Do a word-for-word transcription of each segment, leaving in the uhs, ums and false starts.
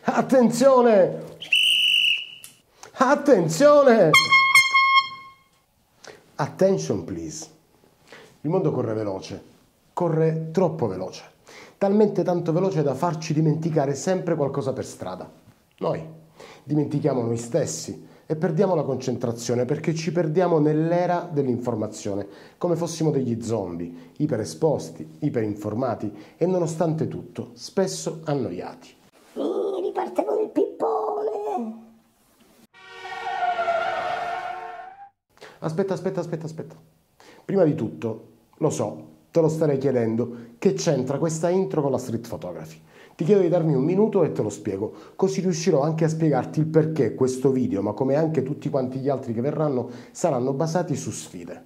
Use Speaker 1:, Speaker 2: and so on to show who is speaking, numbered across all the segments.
Speaker 1: Attenzione! Attenzione! Attention please. Il mondo corre veloce, corre troppo veloce, talmente tanto veloce da farci dimenticare sempre qualcosa per strada. Noi dimentichiamo noi stessi e perdiamo la concentrazione perché ci perdiamo nell'era dell'informazione, come fossimo degli zombie, iperesposti, iperinformati e nonostante tutto spesso annoiati.
Speaker 2: Mi riparte con il pippone.
Speaker 1: Aspetta, aspetta, aspetta, aspetta. Prima di tutto, lo so, te lo starei chiedendo, che c'entra questa intro con la street photography? Ti chiedo di darmi un minuto e te lo spiego, così riuscirò anche a spiegarti il perché questo video, ma come anche tutti quanti gli altri che verranno, saranno basati su sfide.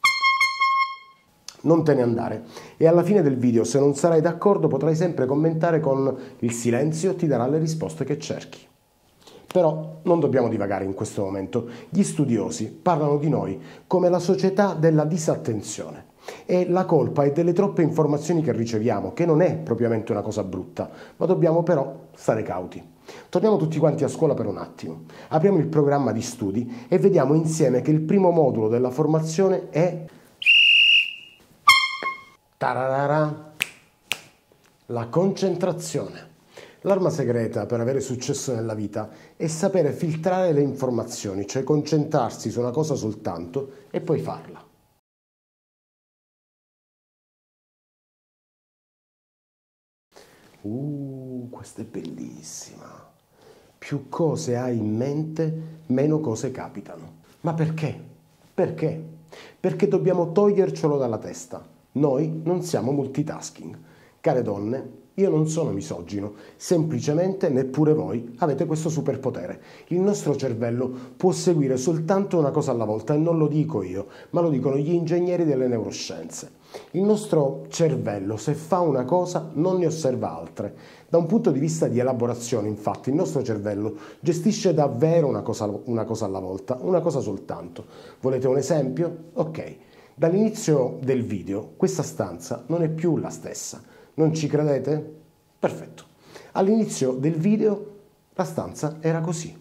Speaker 1: Non te ne andare. E alla fine del video, se non sarai d'accordo, potrai sempre commentare con il silenzio, ti darà le risposte che cerchi. Però non dobbiamo divagare in questo momento. Gli studiosi parlano di noi come la società della disattenzione. E la colpa è delle troppe informazioni che riceviamo, che non è propriamente una cosa brutta, ma dobbiamo però stare cauti. Torniamo tutti quanti a scuola per un attimo. Apriamo il programma di studi e vediamo insieme che il primo modulo della formazione è tararara, la concentrazione. L'arma segreta per avere successo nella vita è sapere filtrare le informazioni, cioè concentrarsi su una cosa soltanto e poi farla. Uh, questa è bellissima. Più cose hai in mente, meno cose capitano. Ma perché? Perché? Perché dobbiamo togliercelo dalla testa. Noi non siamo multitasking. Care donne, io non sono misogino, semplicemente neppure voi avete questo superpotere. Il nostro cervello può seguire soltanto una cosa alla volta e non lo dico io, ma lo dicono gli ingegneri delle neuroscienze. Il nostro cervello, se fa una cosa, non ne osserva altre. Da un punto di vista di elaborazione, infatti, il nostro cervello gestisce davvero una cosa, una cosa alla volta, una cosa soltanto. Volete un esempio? Ok. Dall'inizio del video, questa stanza non è più la stessa. Non ci credete? Perfetto. All'inizio del video la stanza era così.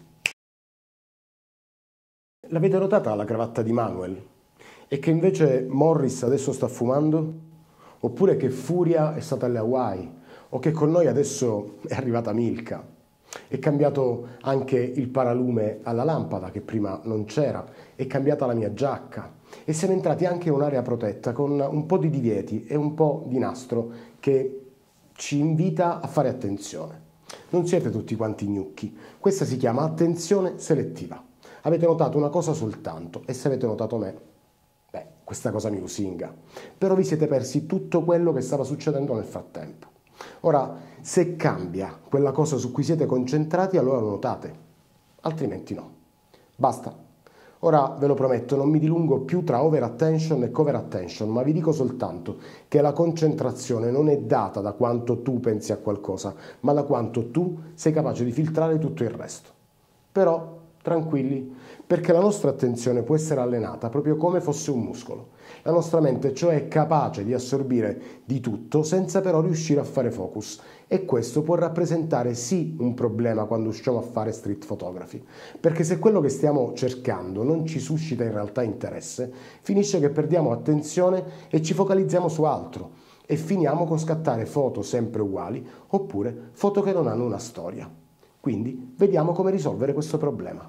Speaker 1: L'avete notata la cravatta di Manuel? E che invece Morris adesso sta fumando? Oppure che Furia è stata alle Hawaii? O che con noi adesso è arrivata Milka? È cambiato anche il paralume alla lampada che prima non c'era, è cambiata la mia giacca e siamo entrati anche in un'area protetta con un po' di divieti e un po' di nastro che ci invita a fare attenzione. Non siete tutti quanti gnocchi, questa si chiama attenzione selettiva. Avete notato una cosa soltanto e se avete notato me, beh, questa cosa mi lusinga. Però vi siete persi tutto quello che stava succedendo nel frattempo. Ora, se cambia quella cosa su cui siete concentrati, allora lo notate, altrimenti no. Basta. Ora ve lo prometto, non mi dilungo più tra over attention e cover attention, ma vi dico soltanto che la concentrazione non è data da quanto tu pensi a qualcosa, ma da quanto tu sei capace di filtrare tutto il resto. Però tranquilli, perché la nostra attenzione può essere allenata proprio come fosse un muscolo. La nostra mente, cioè, è capace di assorbire di tutto senza però riuscire a fare focus. E questo può rappresentare sì un problema quando usciamo a fare street photography, perché se quello che stiamo cercando non ci suscita in realtà interesse, finisce che perdiamo attenzione e ci focalizziamo su altro e finiamo con scattare foto sempre uguali oppure foto che non hanno una storia. Quindi vediamo come risolvere questo problema.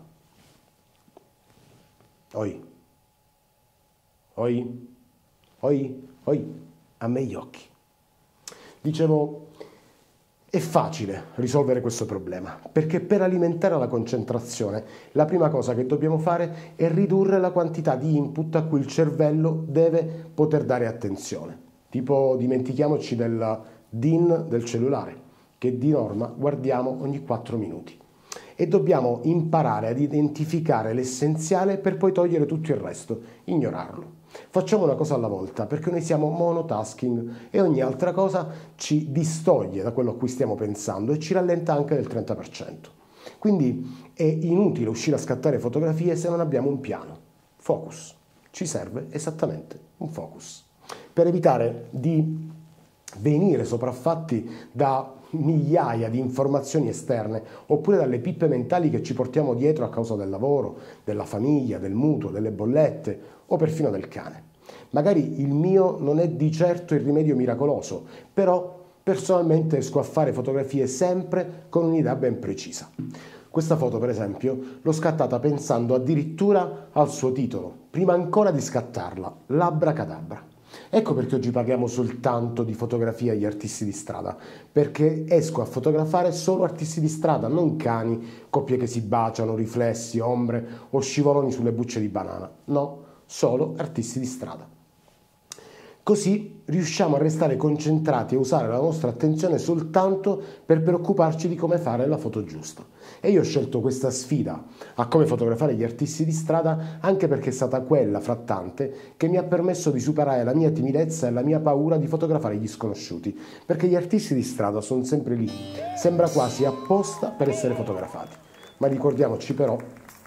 Speaker 1: Oi, oi, oi, oi, a me gli occhi. Dicevo, è facile risolvere questo problema, perché per alimentare la concentrazione la prima cosa che dobbiamo fare è ridurre la quantità di input a cui il cervello deve poter dare attenzione. Tipo, dimentichiamoci del D I N del cellulare, che di norma guardiamo ogni quattro minuti. E dobbiamo imparare ad identificare l'essenziale per poi togliere tutto il resto, ignorarlo. Facciamo una cosa alla volta, perché noi siamo monotasking e ogni altra cosa ci distoglie da quello a cui stiamo pensando e ci rallenta anche del trenta per cento. Quindi è inutile uscire a scattare fotografie se non abbiamo un piano. Focus. Ci serve esattamente un focus. Per evitare di venire sopraffatti da migliaia di informazioni esterne, oppure dalle pippe mentali che ci portiamo dietro a causa del lavoro, della famiglia, del mutuo, delle bollette o perfino del cane. Magari il mio non è di certo il rimedio miracoloso, però personalmente esco a fare fotografie sempre con un'idea ben precisa. Questa foto, per esempio, l'ho scattata pensando addirittura al suo titolo, prima ancora di scattarla, l'Abracadabra. Ecco perché oggi parliamo soltanto di fotografia agli artisti di strada, perché esco a fotografare solo artisti di strada, non cani, coppie che si baciano, riflessi, ombre o scivoloni sulle bucce di banana. No, solo artisti di strada. Così riusciamo a restare concentrati e usare la nostra attenzione soltanto per preoccuparci di come fare la foto giusta. E io ho scelto questa sfida a come fotografare gli artisti di strada anche perché è stata quella, fra tante, che mi ha permesso di superare la mia timidezza e la mia paura di fotografare gli sconosciuti, perché gli artisti di strada sono sempre lì, sembra quasi apposta per essere fotografati. Ma ricordiamoci però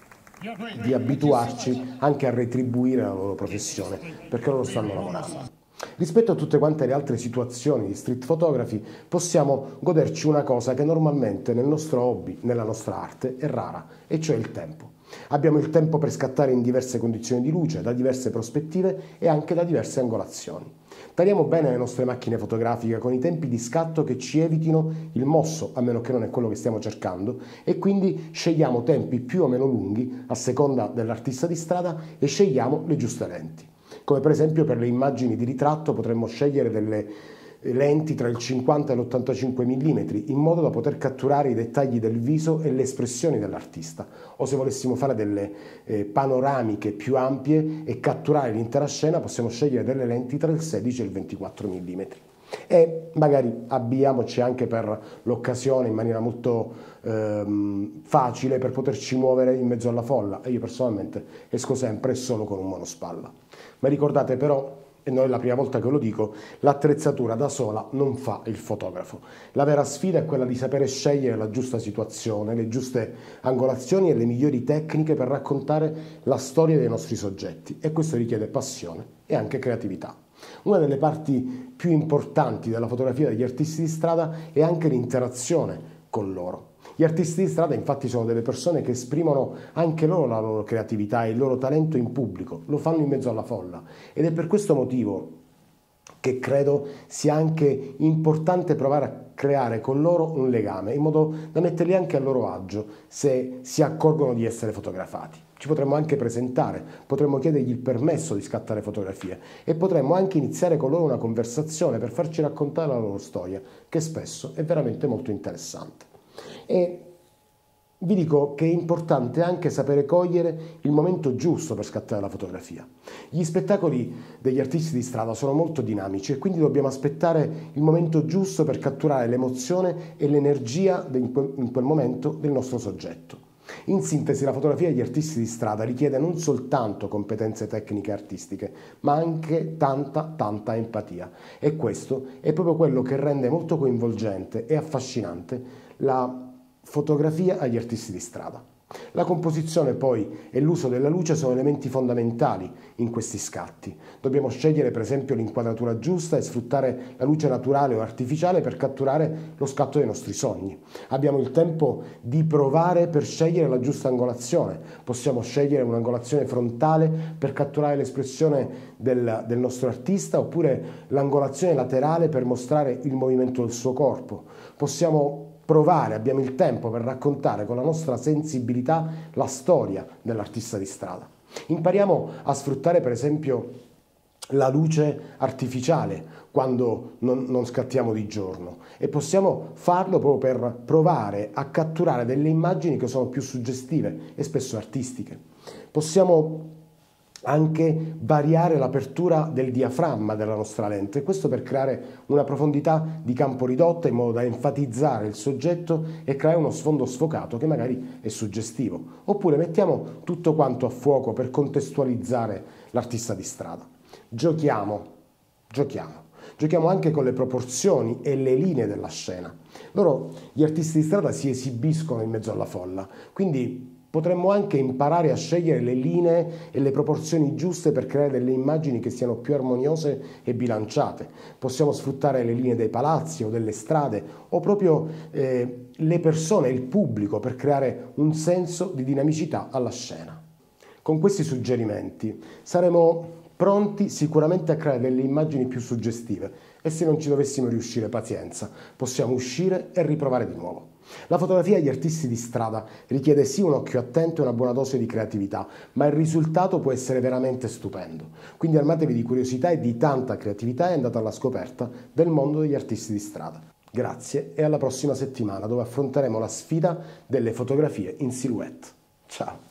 Speaker 1: di abituarci anche a retribuire la loro professione, perché loro stanno lavorando. Rispetto a tutte quante le altre situazioni di street photography possiamo goderci una cosa che normalmente nel nostro hobby, nella nostra arte, è rara, e cioè il tempo. Abbiamo il tempo per scattare in diverse condizioni di luce, da diverse prospettive e anche da diverse angolazioni. Tagliamo bene le nostre macchine fotografiche con i tempi di scatto che ci evitino il mosso, a meno che non è quello che stiamo cercando, e quindi scegliamo tempi più o meno lunghi a seconda dell'artista di strada e scegliamo le giuste lenti. Come per esempio per le immagini di ritratto potremmo scegliere delle lenti tra il cinquanta e l'ottantacinque millimetri in modo da poter catturare i dettagli del viso e le espressioni dell'artista, o se volessimo fare delle eh, panoramiche più ampie e catturare l'intera scena possiamo scegliere delle lenti tra il sedici e il ventiquattro millimetri. E magari abbiniamoci anche per l'occasione in maniera molto ehm, facile per poterci muovere in mezzo alla folla, e io personalmente esco sempre solo con un monospalla. Ma ricordate però, e non è la prima volta che lo dico, l'attrezzatura da sola non fa il fotografo. La vera sfida è quella di sapere scegliere la giusta situazione, le giuste angolazioni e le migliori tecniche per raccontare la storia dei nostri soggetti, e questo richiede passione e anche creatività. Una delle parti più importanti della fotografia degli artisti di strada è anche l'interazione con loro. Gli artisti di strada infatti sono delle persone che esprimono anche loro la loro creatività e il loro talento in pubblico, lo fanno in mezzo alla folla, ed è per questo motivo che credo sia anche importante provare a creare con loro un legame, in modo da metterli anche a loro agio se si accorgono di essere fotografati. Ci potremmo anche presentare, potremmo chiedergli il permesso di scattare fotografie e potremmo anche iniziare con loro una conversazione per farci raccontare la loro storia, che spesso è veramente molto interessante. E vi dico che è importante anche sapere cogliere il momento giusto per scattare la fotografia. Gli spettacoli degli artisti di strada sono molto dinamici e quindi dobbiamo aspettare il momento giusto per catturare l'emozione e l'energia in quel momento del nostro soggetto. In sintesi, la fotografia degli artisti di strada richiede non soltanto competenze tecniche e artistiche, ma anche tanta, tanta empatia. E questo è proprio quello che rende molto coinvolgente e affascinante la fotografia agli artisti di strada. La composizione poi e l'uso della luce sono elementi fondamentali in questi scatti. Dobbiamo scegliere per esempio l'inquadratura giusta e sfruttare la luce naturale o artificiale per catturare lo scatto dei nostri sogni. Abbiamo il tempo di provare per scegliere la giusta angolazione. Possiamo scegliere un'angolazione frontale per catturare l'espressione del, del nostro artista, oppure l'angolazione laterale per mostrare il movimento del suo corpo. Possiamo provare, abbiamo il tempo per raccontare con la nostra sensibilità la storia dell'artista di strada. Impariamo a sfruttare per esempio la luce artificiale quando non, non scattiamo di giorno, e possiamo farlo proprio per provare a catturare delle immagini che sono più suggestive e spesso artistiche. Possiamo anche variare l'apertura del diaframma della nostra lente, questo per creare una profondità di campo ridotta in modo da enfatizzare il soggetto e creare uno sfondo sfocato che magari è suggestivo. Oppure mettiamo tutto quanto a fuoco per contestualizzare l'artista di strada. Giochiamo, giochiamo. Giochiamo anche con le proporzioni e le linee della scena. Loro, gli artisti di strada, si esibiscono in mezzo alla folla, quindi Potremmo anche imparare a scegliere le linee e le proporzioni giuste per creare delle immagini che siano più armoniose e bilanciate. Possiamo sfruttare le linee dei palazzi o delle strade o proprio eh, le persone, il pubblico, per creare un senso di dinamicità alla scena. Con questi suggerimenti saremo pronti sicuramente a creare delle immagini più suggestive e se non ci dovessimo riuscire, pazienza, possiamo uscire e riprovare di nuovo. La fotografia agli artisti di strada richiede sì un occhio attento e una buona dose di creatività, ma il risultato può essere veramente stupendo. Quindi armatevi di curiosità e di tanta creatività e andate alla scoperta del mondo degli artisti di strada. Grazie e alla prossima settimana dove affronteremo la sfida delle fotografie in silhouette. Ciao!